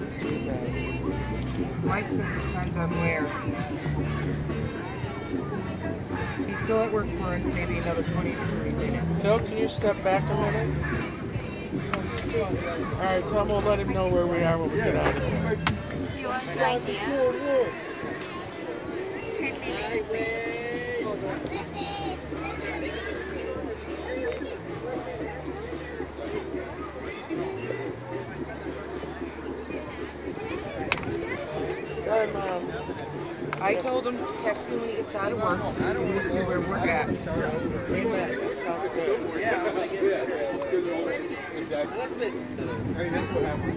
Mike says it depends on where. He's still at work for maybe another 20 to 30 minutes. Phil, can you step back a minute? All right, Tom, we'll let him know where we are when we get out of here. You want to right there? Sorry, Mom. I told him to text me when he gets out of work and we'll see where we're at. Amen. Sounds good. Exactly. That's what happened.